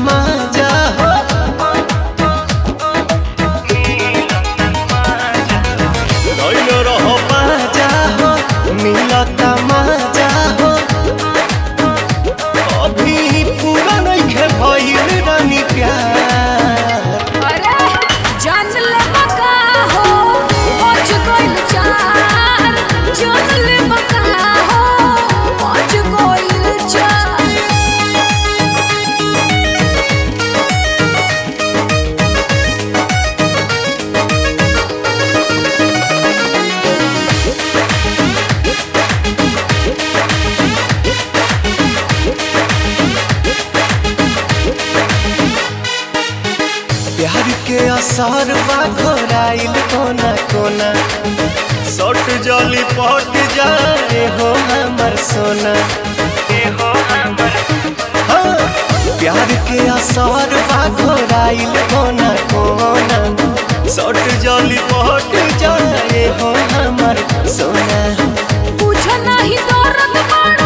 मजा हो धइल रह बाजा हो मिलता मजा हो अभी पूरा नइखे भइल रानी प्यार अरे जान ले बका हो पहुंच गइल चार जान ले बका हो पहुंच गइल चार प्यार के असर बा घोराइल कोना कोना सट जली पट जाए हो हमर सोना हाँ, प्यार के असर बा घोराइल कोना कोना सट जली पट जाए हो हमर सोना बुझ नहीं दर्द बड़ा